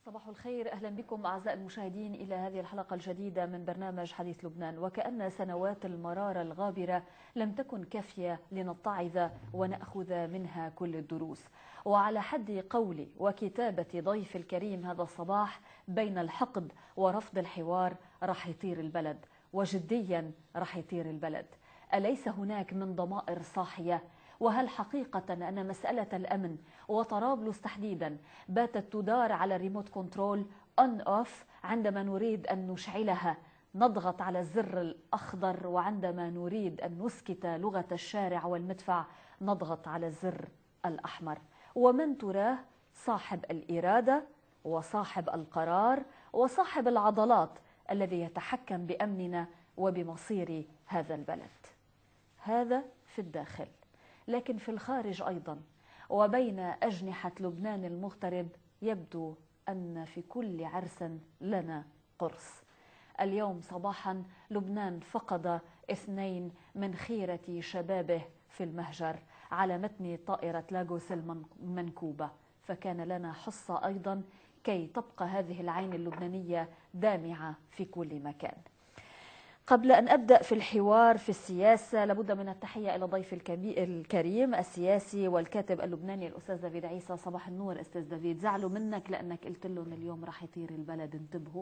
صباح الخير، أهلا بكم أعزائي المشاهدين إلى هذه الحلقة الجديدة من برنامج حديث لبنان. وكأن سنوات المرارة الغابرة لم تكن كافية لنتعظ ونأخذ منها كل الدروس. وعلى حد قولي وكتابة ضيف الكريم هذا الصباح، بين الحقد ورفض الحوار رح يطير البلد، وجديا رح يطير البلد. أليس هناك من ضمائر صاحية؟ وهل حقيقة أن مسألة الأمن وطرابلس تحديدا باتت تدار على الريموت كنترول أون أوف؟ عندما نريد أن نشعلها نضغط على الزر الأخضر، وعندما نريد أن نسكت لغة الشارع والمدفع نضغط على الزر الأحمر. ومن تراه صاحب الإرادة وصاحب القرار وصاحب العضلات الذي يتحكم بأمننا وبمصير هذا البلد؟ هذا في الداخل، لكن في الخارج أيضا وبين أجنحة لبنان المغترب يبدو أن في كل عرس لنا قرص. اليوم صباحا لبنان فقد 2 من خيرة شبابه في المهجر على متن طائرة لاغوس المنكوبة، فكان لنا حصة أيضا كي تبقى هذه العين اللبنانية دامعة في كل مكان. قبل أن أبدأ في الحوار في السياسة لابد من التحية إلى ضيف الكريم السياسي والكاتب اللبناني الأستاذ دافيد عيسى. صباح النور أستاذ دافيد. زعلوا منك لأنك قلت لهم اليوم راح يطير البلد، انتبهوا؟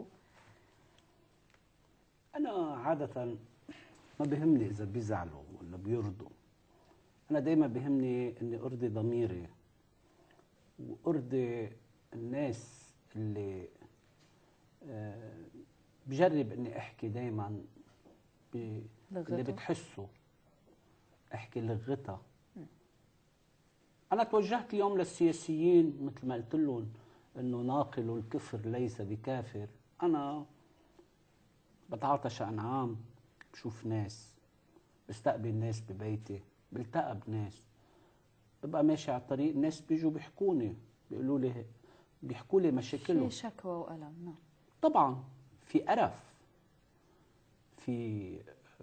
أنا عادة ما بيهمني إذا بيزعلوا ولا بيرضوا، أنا دايما بيهمني إني أرضي ضميري وأرضي الناس اللي بجرب إني أحكي دايما اللي بتحسه، احكي لغتها. انا توجهت اليوم للسياسيين مثل ما قلت لهم انه ناقل الكفر ليس بكافر. انا بتعاطى شأن عام، بشوف ناس، بستقبل ناس ببيتي، بلتقى بناس، ببقى ماشي على الطريق، الناس بيجوا بيحكوني، بيحكوا لي مشاكلهم، في شكوى وألم. نعم طبعا في قرف، في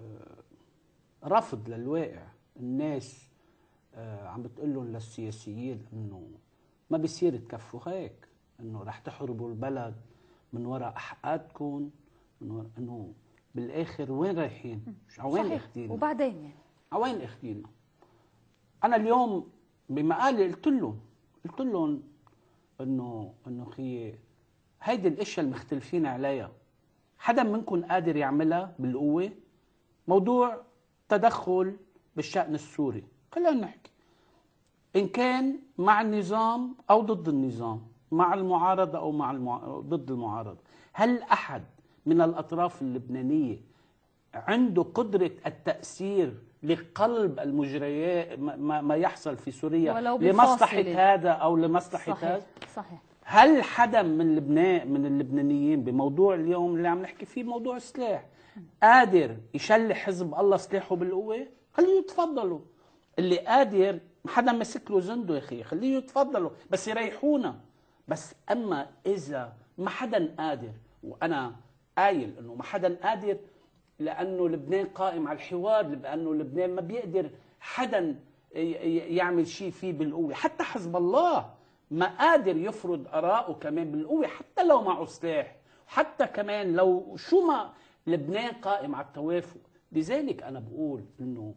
رفض للواقع. الناس عم بتقول لهم للسياسيين انه ما بيصير تكفوا هيك، انه رح تحربوا البلد من وراء احقادكم، من وراء انه بالاخر وين رايحين؟ وين اخذينا؟ وبعدين يعني وين اخذينا؟ انا اليوم بمقالي قلت لهم انه خيي هيدي الاشياء المختلفين عليها حدا منكم قادر يعملها بالقوة؟ موضوع تدخل بالشأن السوري، خلينا نحكي إن كان مع النظام أو ضد النظام، مع المعارضة أو ضد المعارضة. هل أحد من الأطراف اللبنانية عنده قدرة التأثير لقلب المجريات ما يحصل في سوريا لمصلحة هذا أو لمصلحة هذا؟ صحيح. هل حدا من لبنان من اللبنانيين بموضوع اليوم اللي عم نحكي فيه موضوع السلاح قادر يشلح حزب الله سلاحه بالقوة؟ خليه يتفضلوا. اللي قادر حدا مسك له زنده يا اخي خليه يتفضلوا، بس يريحونا. بس اما اذا ما حدا قادر، وانا قايل انه ما حدا قادر لانه لبنان قائم على الحوار، لانه لبنان ما بيقدر حدا يعمل شيء فيه بالقوة. حتى حزب الله ما قادر يفرض آراءه كمان بالقوة حتى لو معه سلاح، حتى كمان لو شو ما لبنان قائم على التوافق. لذلك أنا بقول إنه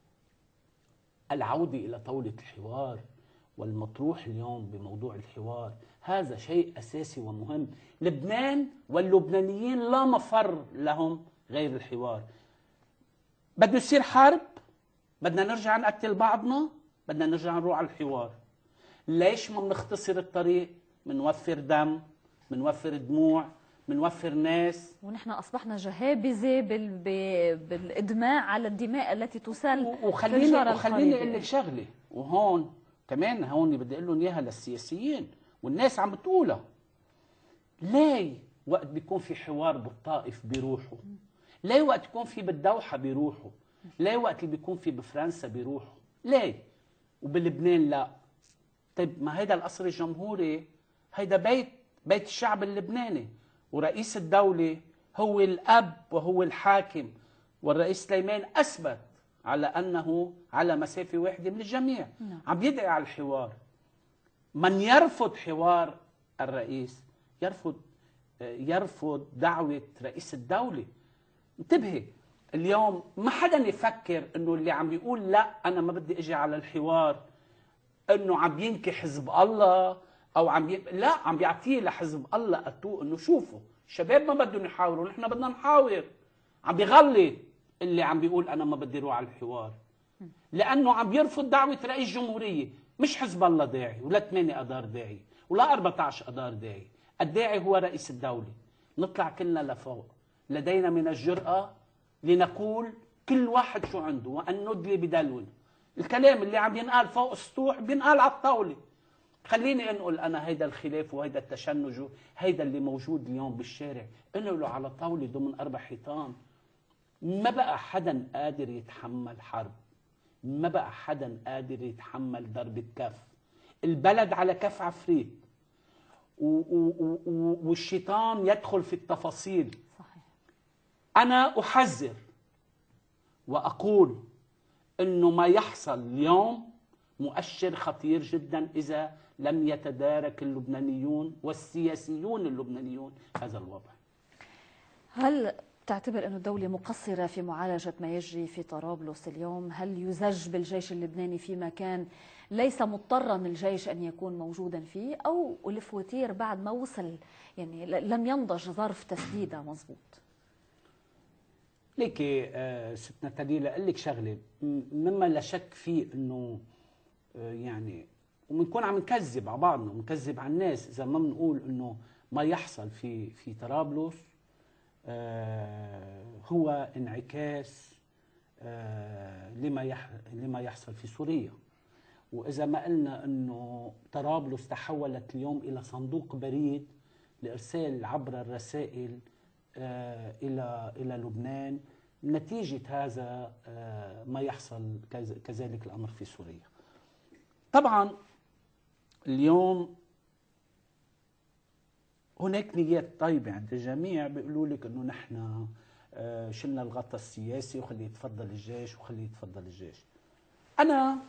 العودة إلى طاولة الحوار والمطروح اليوم بموضوع الحوار هذا شيء أساسي ومهم. لبنان واللبنانيين لا مفر لهم غير الحوار. بده يصير حرب، بدنا نرجع نقتل بعضنا، بدنا نرجع نروح على الحوار. ليش ما بنختصر الطريق؟ بنوفر دم، بنوفر دموع، بنوفر ناس، ونحن أصبحنا جهابذة بالإدماء على الدماء التي تسال. وخليني أقول لك شغلة، وهون كمان هون بدي أقول لهم إياها للسياسيين والناس عم بتقولها. ليه وقت بيكون في حوار بالطائف بيروحوا؟ ليه وقت يكون في بالدوحة بيروحوا؟ ليه وقت اللي بيكون في بفرنسا بيروحوا؟ ليه؟ وبلبنان لا؟ طيب ما هيدا القصر الجمهوري، هيدا بيت الشعب اللبناني، ورئيس الدولة هو الأب وهو الحاكم، والرئيس سليمان أثبت على أنه على مسافة واحدة من الجميع. عم يدعي على الحوار. من يرفض حوار الرئيس يرفض دعوة رئيس الدولة. انتبهي، اليوم ما حدا يفكر انه اللي عم بيقول لا انا ما بدي اجي على الحوار انه عم ينكي حزب الله او لا، عم بيعطيه لحزب الله اتو انه شوفوا الشباب ما بدهم يحاوروا، نحن بدنا نحاور. عم بيغلي اللي عم بيقول انا ما بدي اروح على الحوار، لانه عم بيرفض دعوه رئيس جمهوريه. مش حزب الله داعي ولا 8 اذار داعي ولا 14 اذار داعي، الداعي هو رئيس الدوله. نطلع كلنا لفوق، لدينا من الجرأة لنقول كل واحد شو عنده وأن ندلي بدلونا. الكلام اللي عم ينقال فوق السطوح بينقال على الطاولة. خليني انقل انا هيدا الخلاف وهيدا التشنج هيدا اللي موجود اليوم بالشارع، انقله على طاولة ضمن 4 حيطان. ما بقى حدا قادر يتحمل حرب، ما بقى حدا قادر يتحمل ضربة كف. البلد على كف عفريت والشيطان يدخل في التفاصيل. صحيح. أنا أحذر وأقول إنه ما يحصل اليوم مؤشر خطير جدا إذا لم يتدارك اللبنانيون والسياسيون اللبنانيون هذا الوضع. هل تعتبر أن الدولة مقصرة في معالجة ما يجري في طرابلس اليوم؟ هل يزج بالجيش اللبناني في مكان ليس مضطرا الجيش أن يكون موجودا فيه، أو الفواتير بعد ما وصل يعني لم ينضج ظرف تسديده مضبوط؟ ليكي ستنا تليلة أقول لك شغلة مما لا شك فيه إنه يعني وبنكون عم نكذب على بعضنا ونكذب على الناس إذا ما بنقول إنه ما يحصل في طرابلس هو انعكاس لما يحصل في سوريا. وإذا ما قلنا أنه طرابلس تحولت اليوم إلى صندوق بريد لإرسال عبر الرسائل إلى لبنان نتيجة هذا ما يحصل كذلك الأمر في سوريا. طبعا اليوم هناك نيات طيبة عند الجميع، بيقولوا لك أنه نحن شلنا الغطاء السياسي وخلي يتفضل الجيش وخلي يتفضل الجيش. أنا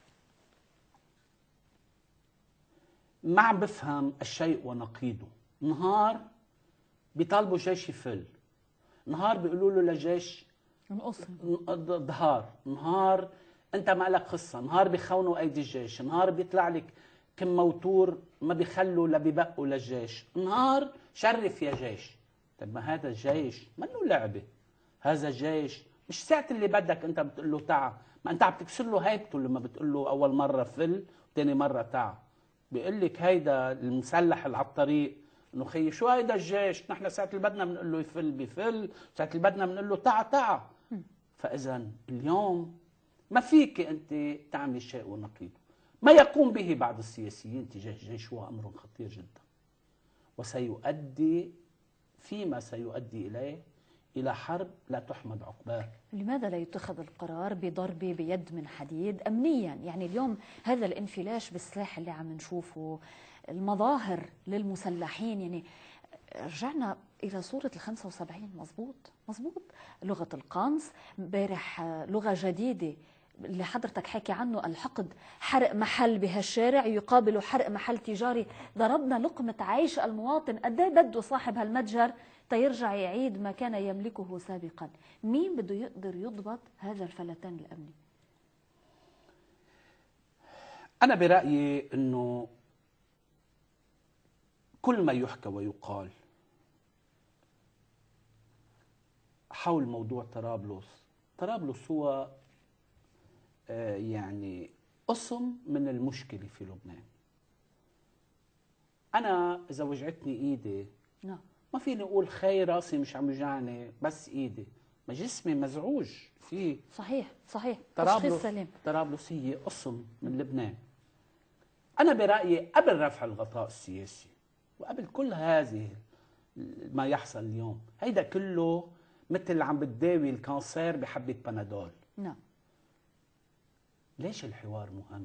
ما عم بفهم الشيء ونقيضه. نهار بيطالبوا الجيش يفل، نهار بيقولوا له للجيش ظهار، نهار انت ما لك قصه، نهار بيخونوا ايدي الجيش، نهار بيطلع لك كم موتور ما بيخلوا لا بيبقوا للجيش، نهار شرف يا جيش. طب ما هذا الجيش منه لعبه، هذا الجيش مش ساعة اللي بدك انت بتقول له تعا، ما انت عم تكسر له هيبته لما بتقول له اول مره فل وثاني مره تعا. بيقول لك هيدا المسلح اللي على الطريق انه خيي شو هيدا الجيش، نحن ساعة اللي بدنا بنقول له يفل بفل، ساعة اللي بدنا بنقول له تعا تعا. فاذا اليوم ما فيك انت تعمل شيء ونقيضه. ما يقوم به بعض السياسيين تجاه الجيش هو امر خطير جدا، وسيؤدي فيما سيؤدي اليه الى حرب لا تحمد عقباه. لماذا لا يتخذ القرار بضربه بيد من حديد امنيا؟ يعني اليوم هذا الانفلاش بالسلاح اللي عم نشوفه، المظاهر للمسلحين، يعني رجعنا الى صوره ال75. مزبوط. لغه القنص امبارح، لغه جديده اللي حضرتك حكي عنه، الحقد، حرق محل بهالشارع يقابل حرق محل تجاري. ضربنا لقمة عيش المواطن. قد ايه بده صاحب هالمتجر تيرجع يعيد ما كان يملكه سابقا؟ مين بده يقدر يضبط هذا الفلتان الأمني؟ أنا برأيي أنه كل ما يحكى ويقال حول موضوع طرابلس هو يعني قسم من المشكلة في لبنان. أنا إذا وجعتني إيدي ما فيني أقول خي راسي مش عم يوجعني بس إيدي، ما جسمي مزعوج فيه. صحيح تشخيص سليم. طرابلس هي قسم من لبنان. أنا برأيي قبل رفع الغطاء السياسي وقبل كل هذه ما يحصل اليوم، هيدا كله مثل عم بتداوي الكانسير بحبة بنادول. نعم. ليش الحوار مهم؟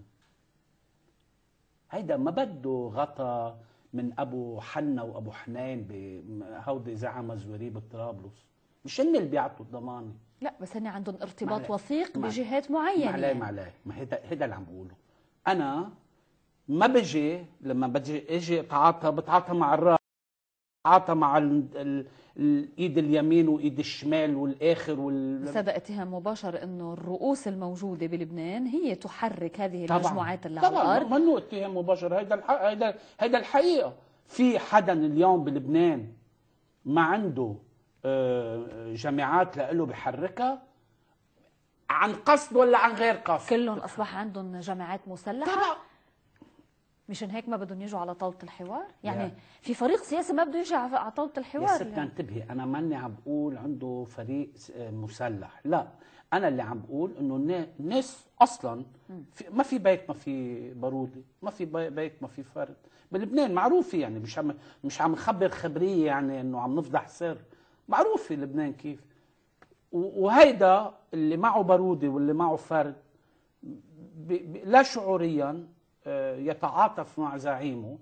هيدا ما بده غطا من ابو حنا وابو حنين هودي زعماء زوريب بطرابلس، مش هن اللي بيعطوا الضمانه. لا بس هن عندهم ارتباط وثيق بجهات معينه. معلي ما هيدا اللي عم بقوله. انا ما بجي لما اجي اتعاطى بتعاطى مع الراس. عاطى مع الايد اليمين وايد الشمال والاخر هذا اتهام مباشر انه الرؤوس الموجوده بلبنان هي تحرك هذه طبعا المجموعات اللي على طبعا الارض. منه اتهام مباشر، هيدا الحقيقه. في حدا اليوم بلبنان ما عنده جامعات له بحركها عن قصد ولا عن غير قصد؟ كلهم اصبح عندهم جامعات مسلحه طبعا. مشان هيك ما بدهم يجوا على طاوله الحوار، يعني في فريق سياسي ما بده يجي على طاوله الحوار. يا ستنا انتبهي، انا ماني عم بقول عنده فريق مسلح، لا، انا اللي عم بقول انه الناس اصلا ما في بيت ما في بارودي، ما في بيت ما في فرد بلبنان، معروفه يعني، مش عم نخبر خبريه يعني انه عم نفضح سر، معروفه لبنان كيف. وهيدا اللي معه بارودي واللي معه فرد لا شعوريا يتعاطف مع زعيمه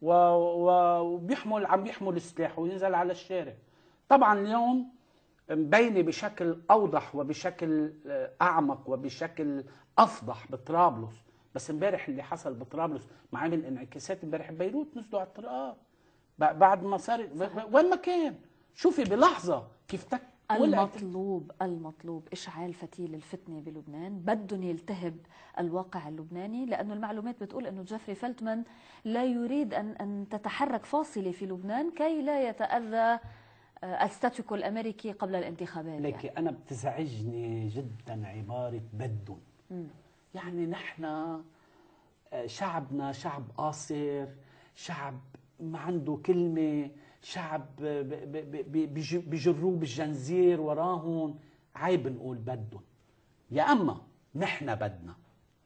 عم بيحمل سلاحه وينزل على الشارع. طبعا اليوم مبينه بشكل اوضح وبشكل اعمق وبشكل افضح بطرابلس، بس امبارح اللي حصل بطرابلس ما عمل انعكاسات. امبارح ببيروت نزلوا على الطرقات بعد ما صار وين ما كان، شوفي بلحظه كيف المطلوب إشعال فتيل الفتنة بلبنان. بدهم يلتهب الواقع اللبناني، لأنه المعلومات بتقول أنه جيفري فلتمان لا يريد أن تتحرك فاصلة في لبنان كي لا يتأذى الستاتيكو الأمريكي قبل الانتخابات. لكن يعني أنا بتزعجني جدا عبارة بدهم. يعني نحن شعبنا شعب قاصر، شعب ما عنده كلمة، شعب بيجروه بالجنزير وراهم. عيب نقول بدهم، يا اما نحن بدنا،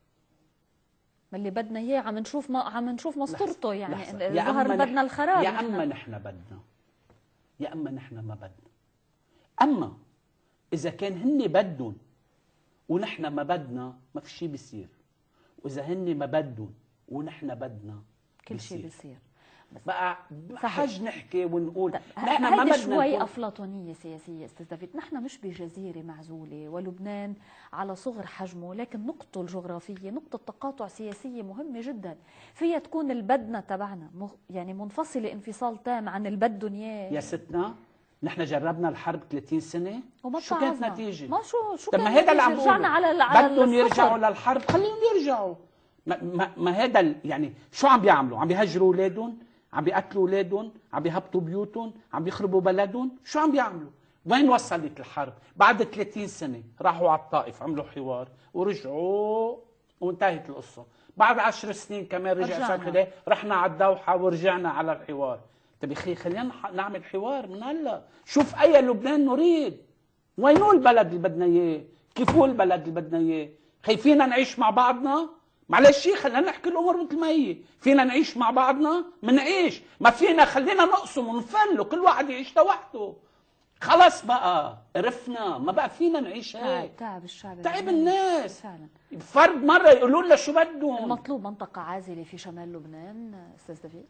ما اللي بدنا اياه عم نشوف مسطرته، يعني ظهر بدنا الخراب. يا اما نحن بدنا، يا اما نحن ما بدنا. اما اذا كان هن بدهم ونحن ما بدنا ما في شيء بيصير، واذا هن ما بدهم ونحن بدنا كل شيء بيصير. بس بقى حاج نحكي ونقول نحن ما بدنا شوي افلاطونيه سياسيه استاذ دافيد. نحن مش بجزيره معزوله، ولبنان على صغر حجمه، لكن نقطه الجغرافيه نقطه تقاطع سياسيه مهمه جدا. فيها تكون البدنا تبعنا يعني منفصله انفصال تام عن البدن اياه. يا ستنا نحن جربنا الحرب 30 سنه شو كانت نتيجه؟ ما شو طب ما هذا اللي عم رجعنا على بدهم يرجعوا للحرب، خليهم يرجعوا. ما هذا يعني شو عم بيعملوا؟ عم بيهجروا اولادهم، عم بيقتلوا اولادهم، عم بيهبطوا بيوتهم، عم بيخربوا بلدهم. شو عم بيعملوا؟ وين وصلت الحرب؟ بعد 30 سنه راحوا على الطائف عملوا حوار ورجعوا وانتهت القصه. بعد 10 سنين كمان رجع شكله، رحنا على الدوحه ورجعنا على الحوار. طيب يا اخي خلينا نعمل حوار من هلا، شوف اي لبنان نريد، وينو البلد اللي بدنا اياه، كيفو البلد اللي بدنا اياه. خايفين نعيش مع بعضنا؟ معلش خلينا نحكي الامور مثل ما هي. فينا نعيش مع بعضنا؟ منعيش. ما فينا خلينا نقسم ونفل وكل واحد يعيش لوحده. خلص بقى قرفنا، ما بقى فينا نعيش هيك. تعب الشعب، تعب الناس فعلا. فرد مره يقولوا لنا شو بدهم. المطلوب منطقه عازله في شمال لبنان استاذ دافيد.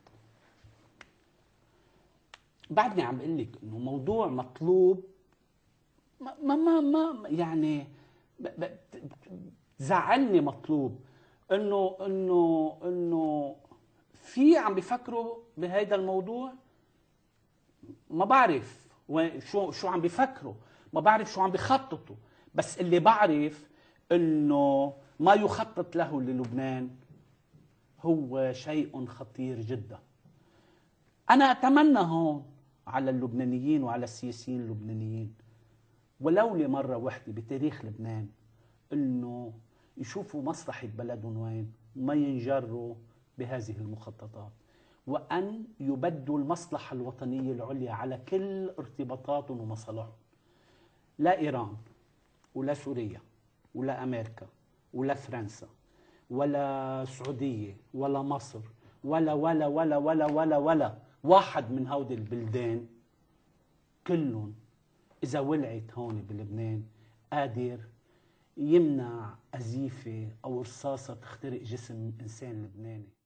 بعدني عم بقول لك انه موضوع مطلوب ما يعني زعلني مطلوب انه في عم بيفكروا بهذا الموضوع. ما بعرف شو عم بيفكروا، ما بعرف شو عم بيخططوا، بس اللي بعرف انه ما يخطط له للبنان هو شيء خطير جدا. انا اتمنى هون على اللبنانيين وعلى السياسيين اللبنانيين ولو لمره واحده بتاريخ لبنان انه يشوفوا مصلحة بلدهم وين وما ينجروا بهذه المخططات، وأن يبدوا المصلحة الوطنية العليا على كل ارتباطاتهم ومصالحهم. لا إيران ولا سوريا ولا أمريكا ولا فرنسا ولا السعودية ولا مصر ولا ولا ولا ولا ولا ولا واحد من هودي البلدان كلهم إذا ولعت هون بلبنان قادر يمنع أزيفة أو رصاصة تخترق جسم إنسان لبناني.